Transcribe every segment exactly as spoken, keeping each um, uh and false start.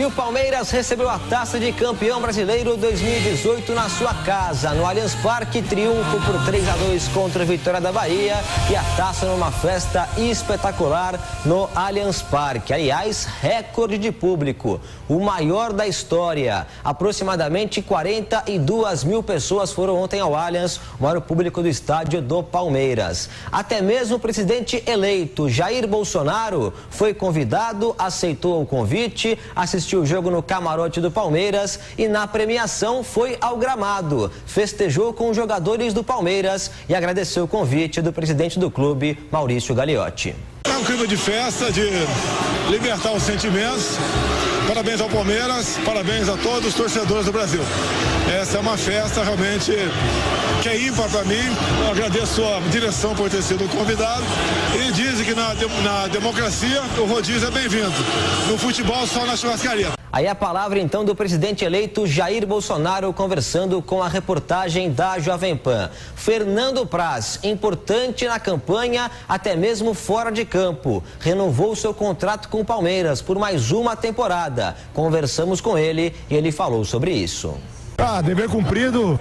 E o Palmeiras recebeu a taça de campeão brasileiro dois mil e dezoito na sua casa. No Allianz Parque, triunfo por três a dois contra a Vitória da Bahia e a taça numa festa espetacular no Allianz Parque. Aliás, recorde de público, o maior da história. Aproximadamente quarenta e duas mil pessoas foram ontem ao Allianz, o maior público do estádio do Palmeiras. Até mesmo o presidente eleito Jair Bolsonaro foi convidado, aceitou o convite, assistiu Assistiu o jogo no camarote do Palmeiras e na premiação foi ao gramado. Festejou com os jogadores do Palmeiras e agradeceu o convite do presidente do clube, Maurício Gagliotti. É um clima de festa, de libertar os sentimentos. Parabéns ao Palmeiras, parabéns a todos os torcedores do Brasil. Essa é uma festa realmente que é ímpar para mim. Eu agradeço a direção por ter sido convidado. E dizem que na, na democracia o rodízio é bem-vindo. No futebol, só na churrascaria. Aí a palavra então do presidente eleito Jair Bolsonaro conversando com a reportagem da Jovem Pan. Fernando Praz, importante na campanha, até mesmo fora de campo. Renovou seu contrato com o Palmeiras por mais uma temporada. Conversamos com ele e ele falou sobre isso. Ah, dever cumprido.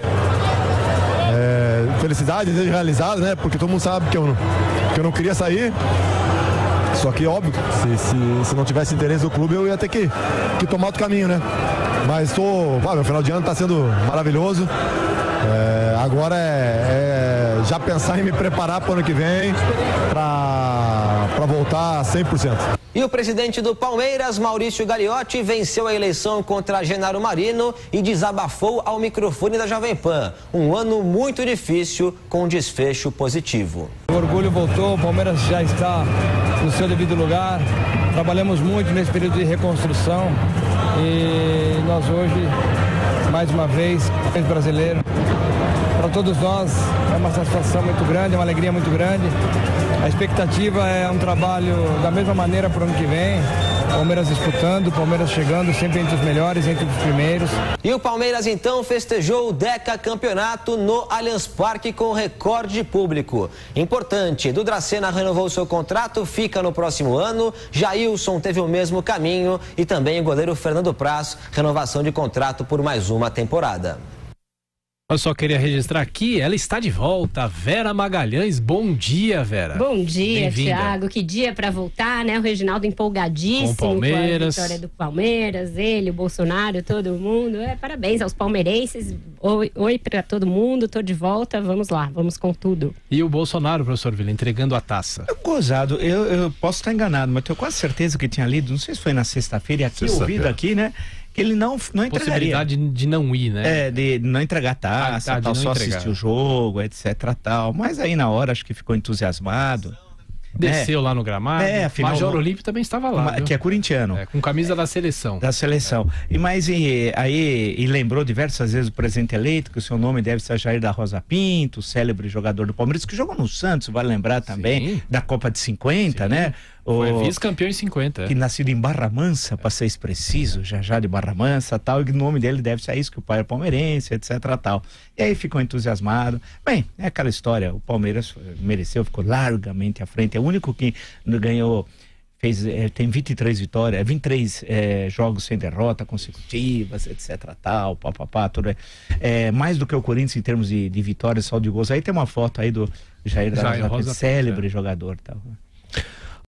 É, felicidade, desejo realizado, né? Porque todo mundo sabe que eu não, que eu não queria sair. Só que, óbvio, se, se, se não tivesse interesse do clube, eu ia ter que, que tomar outro caminho, né? Mas tô, ah, meu final de ano está sendo maravilhoso. É, agora é, é já pensar em me preparar para o ano que vem, para voltar cem por cento. E o presidente do Palmeiras, Maurício Gagliotti, venceu a eleição contra Genaro Marino e desabafou ao microfone da Jovem Pan. Um ano muito difícil, com desfecho positivo. O orgulho voltou, o Palmeiras já está no seu devido lugar. Trabalhamos muito nesse período de reconstrução e nós hoje, mais uma vez, brasileiro. Para todos nós é uma satisfação muito grande, é uma alegria muito grande. A expectativa é um trabalho da mesma maneira para o ano que vem. Palmeiras disputando, Palmeiras chegando sempre entre os melhores, entre os primeiros. E o Palmeiras então festejou o decacampeonato no Allianz Parque com recorde de público. Importante, Dudracena renovou seu contrato, fica no próximo ano. Jailson teve o mesmo caminho e também o goleiro Fernando Praz, renovação de contrato por mais uma temporada. Eu só queria registrar aqui, ela está de volta, Vera Magalhães. Bom dia, Vera. Bom dia, Thiago. Que dia para voltar, né? O Reginaldo empolgadíssimo com, Palmeiras. com a vitória do Palmeiras, ele, o Bolsonaro, todo mundo. É, parabéns aos palmeirenses. Oi, oi para todo mundo, tô de volta. Vamos lá, vamos com tudo. E o Bolsonaro, professor Vila, entregando a taça. Eu, gozado, eu, eu posso estar enganado, mas tenho quase certeza que tinha lido, não sei se foi na sexta-feira, e aqui ouvido aqui, né? Que ele não, não entregaria. Possibilidade de não ir, né? É, de não entregar taça, ah, tá, tal, só entregar. Assistir o jogo, etc, tal. Mas aí na hora acho que ficou entusiasmado. Desceu é. lá no gramado. É, afinal, Major Olímpio também estava lá. Uma, que é corintiano. É, com camisa da seleção. Da seleção. É. E mas e, aí e lembrou diversas vezes o presidente eleito que o seu nome deve ser Jair da Rosa Pinto, célebre jogador do Palmeiras, que jogou no Santos, vale lembrar também, Sim. da Copa de cinquenta, Sim. né? Foi vice-campeão em cinquenta. Que nascido em Barra Mansa, para ser preciso, já já de Barra Mansa, tal, e o nome dele deve ser isso, que o pai é palmeirense, etc, tal. E aí ficou entusiasmado. Bem, é aquela história, o Palmeiras mereceu, ficou largamente à frente, é o único que ganhou, fez, é, tem vinte e três vitórias, vinte e três é, jogos sem derrota consecutivas, etc, tal, papapá, tudo é, é mais do que o Corinthians em termos de, de vitórias, saldo de gols. Aí tem uma foto aí do Jair da Rosa, célebre jogador, tal.